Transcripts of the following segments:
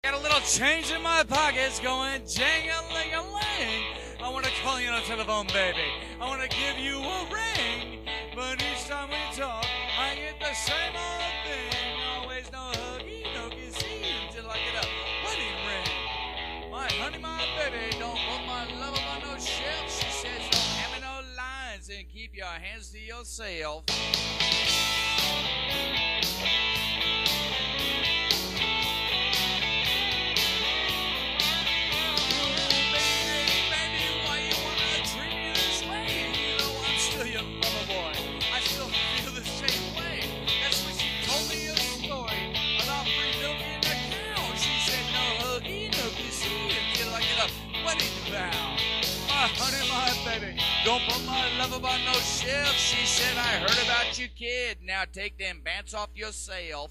Got a little change in my pockets going jang-a-ling-a-ling. I want to call you on the telephone, baby. I want to give you a ring. But each time we talk, I get the same old thing. Always no huggy, no kissy until I get a wedding ring. My honey, my baby, don't put my love up on no shelf. She says don't have me no lines and keep your hands to yourself. Honey, my baby, don't put my love up on no shelf. She said, I heard about you, kid. Now take them pants off yourself.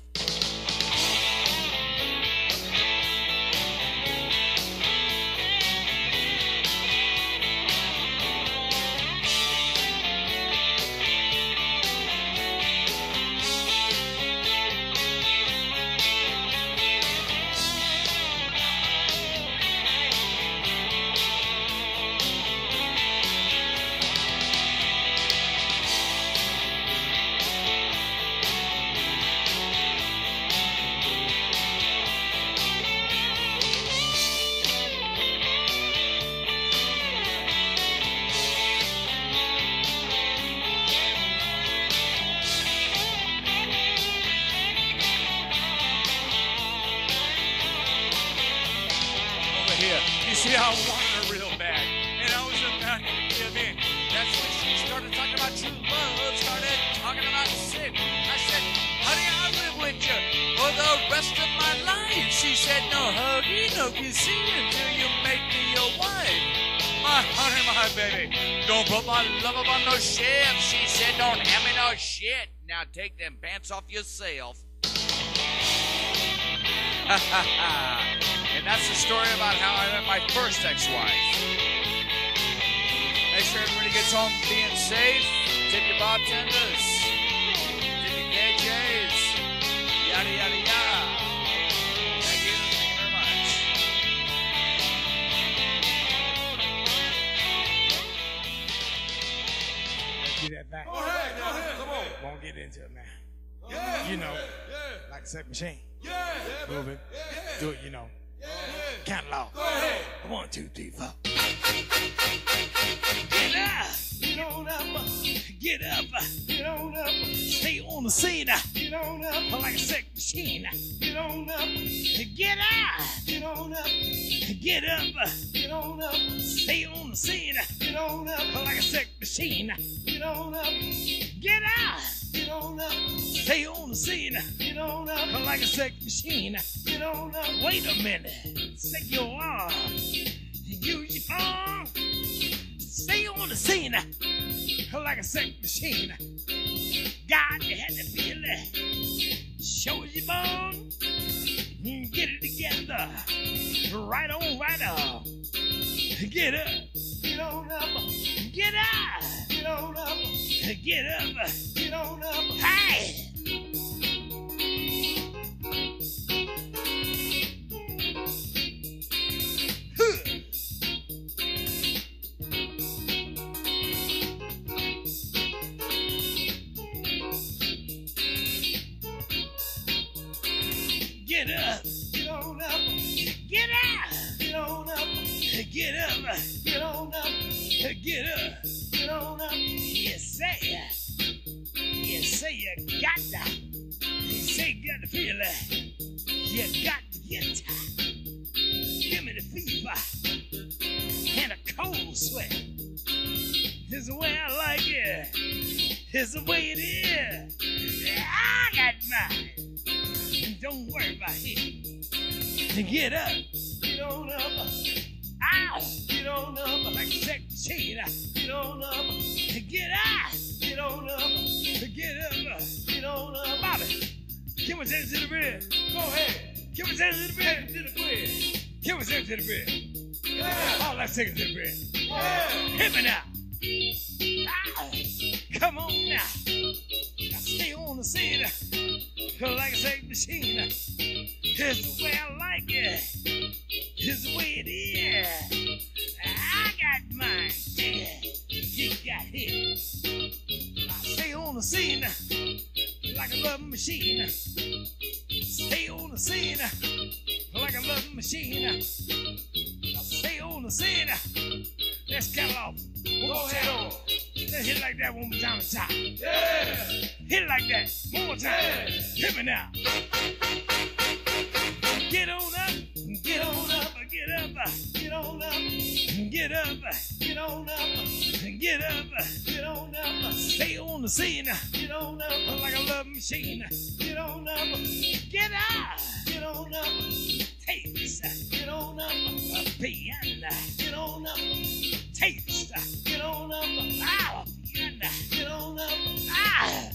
You see, I wanted her real bad, and I was about to give in. That's when she started talking about true love, started talking about sick. I said, honey, I'll live with you for the rest of my life. She said, no huggy, no kissy until you make me your wife. My honey, my baby, don't put my love up on no shelf. She said, don't have me no shit. Now take them pants off yourself. Ha ha ha. And that's the story about how I met my first ex-wife. Make sure everybody gets home being safe. Tip your bartenders. Tip your KJs. Yada, yada, yada. Thank you. Thank you very much. Let's get that back. Go ahead. Come on. Won't get into it now. Yeah. You know, Yeah. like a sex machine. Yeah. Move it. Do it, you know. Count it off. Go ahead. 1, 2, 3, 4. Get up, get on up, get up, get on up, stay on the scene, get on up like a sex machine, get on up, get out, get on up, get up, get on up, stay on the scene, get on up like a sex machine, get on up, get out, get on up, stay on the scene, get on up like a sex machine, get on up, wait a minute, take your arm, use your arm. Stay on the scene like a sex machine. God, you had to feel it. Show your bone. Get it together. Right on, right on. Get up. Get on up. Get out. Get on up. Get up. Get on up. Hey! Get up, get on up, get out, get on up, get up, get on up, get up, get on up. You say you got that. You say you got to feel it. You got to get that. Give me the fever and a cold sweat. This is the way I like it. This is the way it is. I got mine. Don't worry about it. Get up. Get on up. Ow. Get on up like a sex machine. Get on up. Get out. Get on up. Get up. Get on up. Bobby, give me sense to the bed. Go ahead. Give me sense to the bed. To the bed. Give me sense to the bed. Yeah. All that seconds to the bed. Yeah. Hit me now. Ow. Come on now. Stay on the scene like a sex machine. Here's the way I like like is the way it is. I got mine, yeah. He got his. I stay on the scene like a love machine. Stay on the scene like a love machine. I stay on the scene. Let's cut it off. Go ahead on. Let's hit it like that one more time. Yeah. Hit it like that one more time. Yeah. Hit me now. Get on up, get on up, get up, get on up, get up, get on up, get up, get on up. Stay on the scene, get on up like a love machine. Get on up, get up, get on up. Taste, get on up, piano, get on up. Taste, get on up, ah, piano, get on up, ah.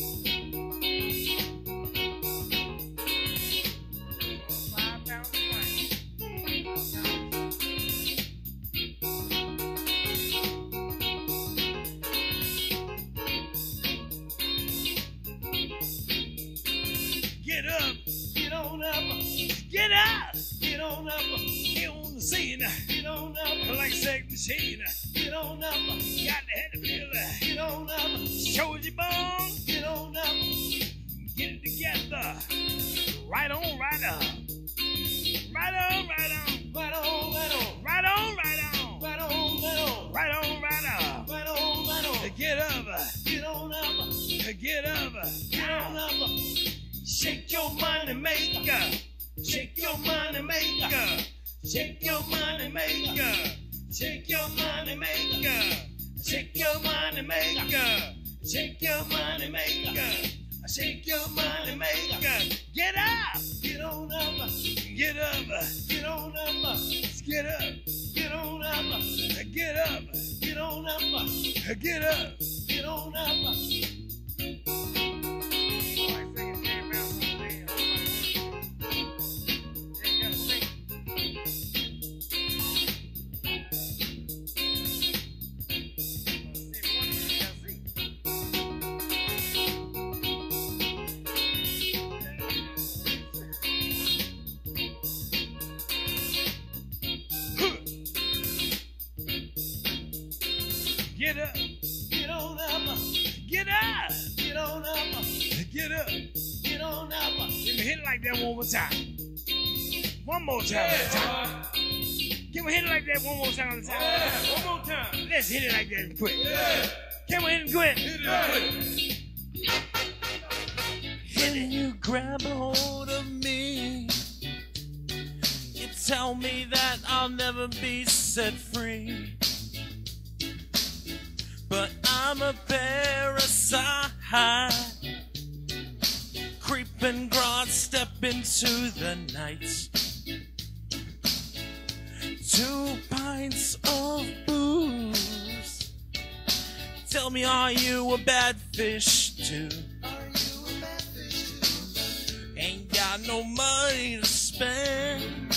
Get up, get on up, get up, get on up, get on the scene, get on up like a sex machine, get on up, got the head to feel, get on up, shows your bone, get on up, get it together, right on, right up, right on, right on, right on, right on, right on, right on, right on, right on, right on, right up, right on, right on, get up, get on up, get up, get on up. Shake your money maker, shake your money maker, shake your money maker, shake your money maker, shake your money maker, shake your money maker, shake your money maker. Get up, get on up, get up, get on up, get up, get on up, get up, get on up, get up, get on up. Get up, get on up, get up, get on up, get up, get on up. Let me hit it like that one more time. One more time at a time. Can we hit it like that one more time at a time? Yeah. One more time. Let's hit it like that and quick. Yeah. Can we hit it quick? Hit it quick. When you grab a hold of me, you tell me that I'll never be set free. But I'm a parasite, creeping ground, step into the night. 2 pints of booze. Tell me, are you a bad fish too? Ain't got no money to spend,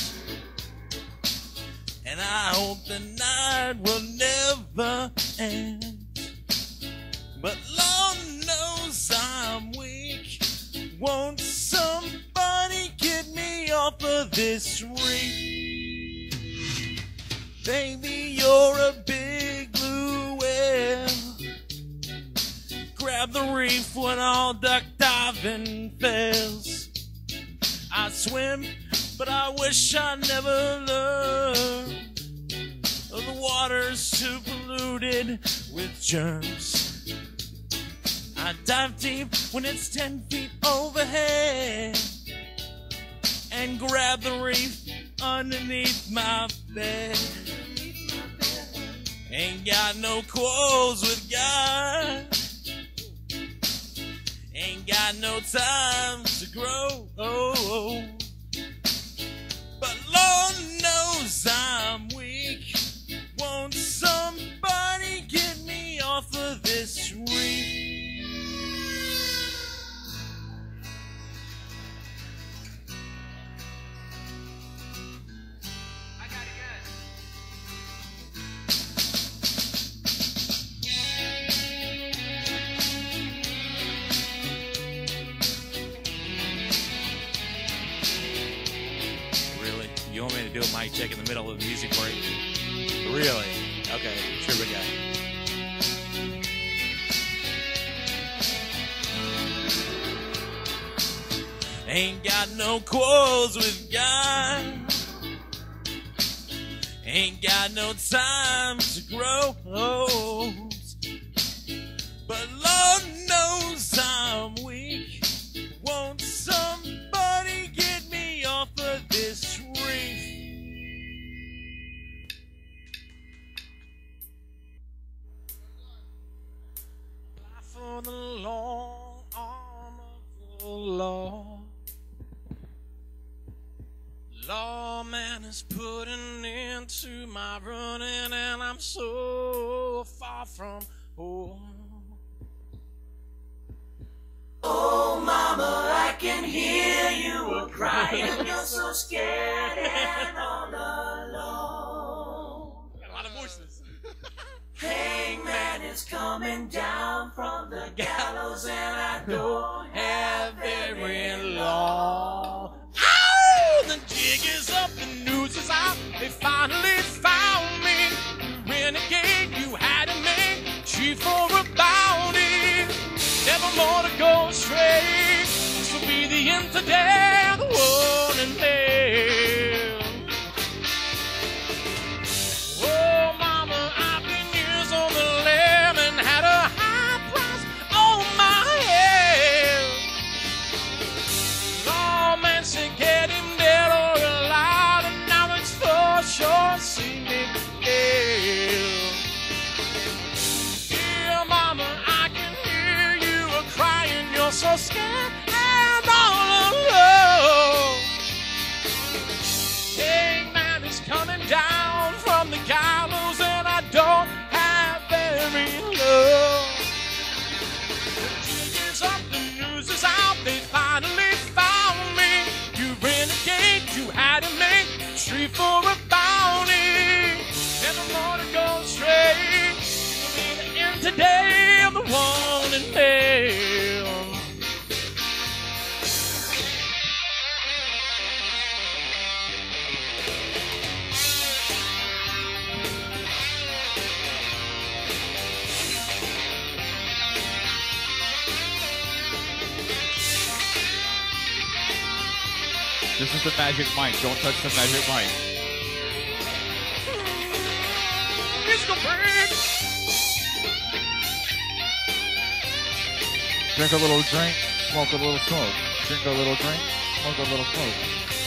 and I hope the night will never end. But Lord knows I'm weak. Won't somebody get me off of this reef? Baby, you're a big blue whale. Grab the reef when all duck diving fails. I swim, but I wish I never learned. The water's too polluted with germs. I dive deep when it's 10 feet overhead and grab the reef underneath my bed. Ain't got no quarrels with God. Ain't got no time to grow. But Lord knows I'm weak. Won't somebody get me off of this reef? do a mic check in the middle of the music break. Really? Okay, here we go. Ain't got no quarrels with God. Ain't got no time to grow. But Lord knows I'm weak. Won't somebody get me off of this reef? Fly for the long arm of the law. Lawman is putting into my running, and I'm so far from home. Oh, mama, I can hear you a-crying. You're so scared and all alone. Got a lot of voices. Hangman is coming down from the gallows, and I don't have very long. Ow! The jig is up, the news is out. They finally found me. Renegade, you had to make chief for a bounty. Never more to go astray. This will be the end today. The one in hell. Oh, mama, I've been years on the lam and had a high price on my head. Lawman said get him dead or alive, and now it's for sure see me dead. Dear mama, I can hear you crying, you're so scared and all alone. Hangman is coming down from the gallows, and I don't have very long. The jig is up, the news is out, they finally found me. You renegade, you had to make a tree for a bounty. Never more to go straight. It'll be the end today of the one in hell. This is the magic mic. Don't touch the magic mic. Musical break. Drink a little drink, smoke a little smoke. Drink a little drink, smoke a little smoke.